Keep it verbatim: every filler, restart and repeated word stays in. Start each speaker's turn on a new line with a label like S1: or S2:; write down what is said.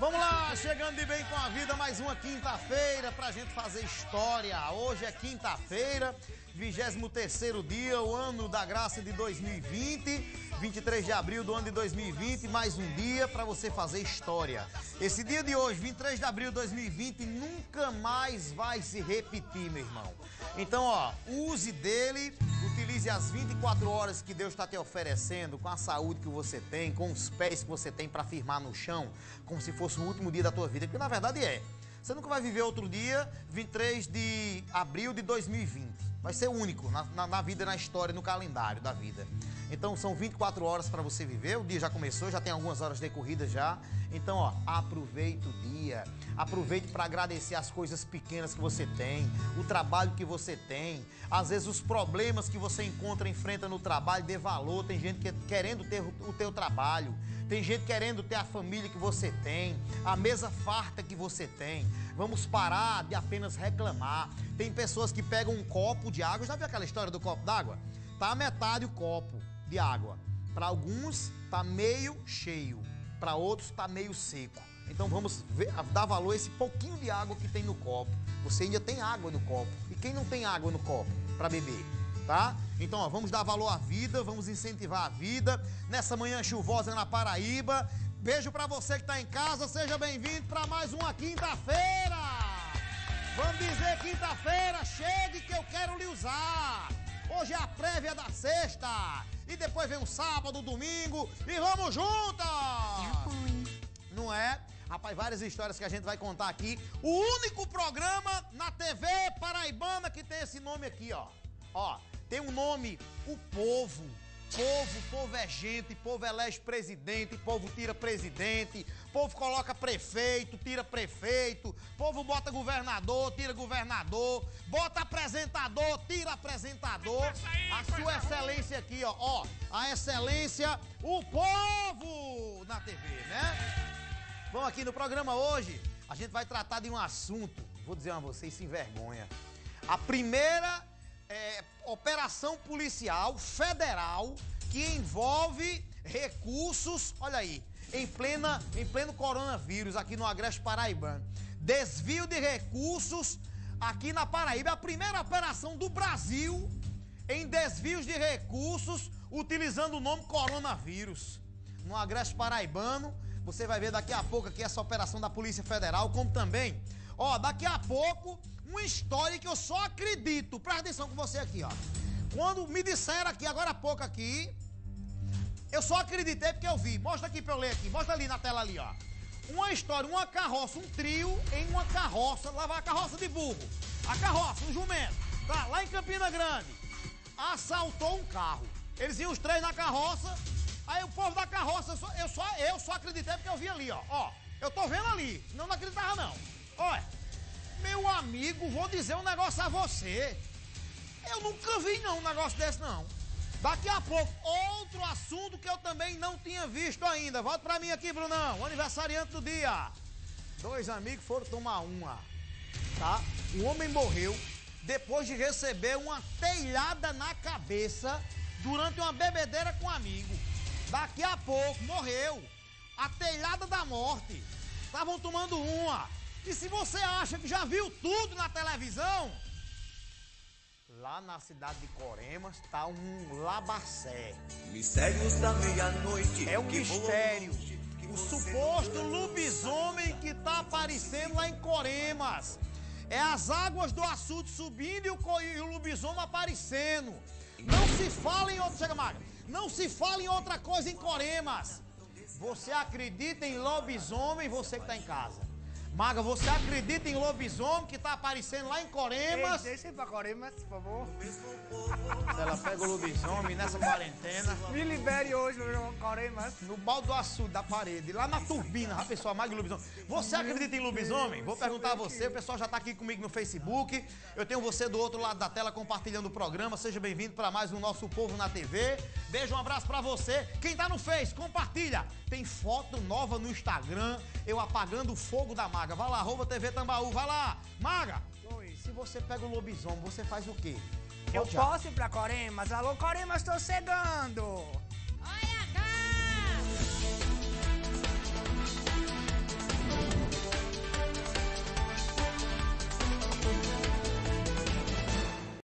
S1: Vamos lá, chegando de bem com a vida, mais uma quinta-feira pra gente fazer história. Hoje é quinta-feira, vigésimo terceiro dia, o ano da graça de dois mil e vinte, vinte e três de abril do ano de dois mil e vinte, mais um dia pra você fazer história. Esse dia de hoje, vinte e três de abril de dois mil e vinte, nunca mais vai se repetir, meu irmão. Então, ó, use dele, utilize as vinte e quatro horas que Deus está te oferecendo, com a saúde que você tem, com os pés que você tem para firmar no chão, como se fosse o último dia da tua vida, porque na verdade é. Você nunca vai viver outro dia, vinte e três de abril de dois mil e vinte. Vai ser único na, na, na vida, na história, no calendário da vida. Então são vinte e quatro horas para você viver, o dia já começou, já tem algumas horas decorridas já. Então, ó, aproveite o dia, aproveite para agradecer as coisas pequenas que você tem, o trabalho que você tem, às vezes os problemas que você encontra, enfrenta no trabalho, dê valor. Tem gente que, querendo ter o teu trabalho, tem gente querendo ter a família que você tem, a mesa farta que você tem. Vamos parar de apenas reclamar. Tem pessoas que pegam um copo de água, já viu aquela história do copo d'água? Tá a metade o copo de água. Para alguns tá meio cheio, para outros tá meio seco. Então vamos ver, dar valor a esse pouquinho de água que tem no copo. Você ainda tem água no copo. E quem não tem água no copo para beber, tá? Então, ó, vamos dar valor à vida, vamos incentivar a vida nessa manhã chuvosa na Paraíba. Beijo para você que tá em casa, seja bem-vindo para mais uma quinta-feira. Vamos dizer quinta-feira, chegue que eu quero lhe usar. Hoje é a prévia da sexta. E depois vem o sábado, o domingo. E vamos juntas! Não é? Rapaz, várias histórias que a gente vai contar aqui. O único programa na T V paraibana que tem esse nome aqui, ó. Ó, tem um nome, O Povo. Povo, povo é gente, povo elege presidente, povo tira presidente, povo coloca prefeito, tira prefeito, povo bota governador, tira governador, bota apresentador, tira apresentador. A sua excelência aqui, ó, ó, a excelência, o povo na T V, né? Bom, aqui no programa hoje, a gente vai tratar de um assunto, vou dizer a vocês sem vergonha. A primeira É, operação policial federal que envolve recursos, olha aí, em, plena, em pleno coronavírus aqui no Agreste Paraibano. Desvio de recursos aqui na Paraíba. É a primeira operação do Brasil em desvios de recursos utilizando o nome coronavírus. No Agreste Paraibano, você vai ver daqui a pouco aqui essa operação da Polícia Federal, como também, ó, daqui a pouco, uma história que eu só acredito. Presta atenção com você aqui, ó. Quando me disseram aqui, agora há pouco aqui, eu só acreditei porque eu vi. Mostra aqui pra eu ler aqui, mostra ali na tela ali, ó. Uma história, uma carroça, um trio em uma carroça, lá vai a carroça de burro. A carroça, um jumento, tá, lá em Campina Grande, assaltou um carro. Eles iam os três na carroça, aí o povo da carroça, eu só, eu só, eu só acreditei porque eu vi ali, ó. Ó, eu tô vendo ali, senão não acreditava não. Olha, meu amigo, vou dizer um negócio a você. Eu nunca vi não um negócio desse não. Daqui a pouco, outro assunto que eu também não tinha visto ainda. Volta pra mim aqui, Brunão, o aniversariante do dia. Dois amigos foram tomar uma, tá? Um homem morreu depois de receber uma telhada na cabeça durante uma bebedeira com um amigo. Daqui a pouco, morreu. A telhada da morte. Estavam tomando uma. E se você acha que já viu tudo na televisão, lá na cidade de Coremas está um labacé.
S2: Mistérios da meia-noite.
S1: É um mistério. O suposto lobisomem que está aparecendo lá em Coremas. É as águas do açude subindo e o, co... e o lobisomem aparecendo. Não se fala em outra... Chega, Maga. Não se fala em outra coisa em Coremas. Você acredita em lobisomem, você que está em casa? Maga, você acredita em lobisomem que tá aparecendo lá em Coremas?
S3: Ei, deixa ir pra Coremas, por favor.
S1: Se ela pega o lobisomem nessa quarentena...
S3: Me libere hoje no Coremas.
S1: No baldo do açude da parede, lá na turbina, a pessoa mais de lobisomem. Você acredita em lobisomem? Vou perguntar a você, o pessoal já tá aqui comigo no Facebook. Eu tenho você do outro lado da tela compartilhando o programa. Seja bem-vindo para mais um Nosso Povo na T V. Beijo, um abraço pra você. Quem tá no Face, compartilha. Tem foto nova no Instagram, eu apagando o fogo da Maga. Vai lá, arroba T V Tambaú, vai lá. Maga,
S3: Oi.
S1: se você pega o lobisomem, você faz o quê?
S3: Eu
S1: Pode já.
S3: posso ir pra Coremas? Alô, Coremas, tô chegando.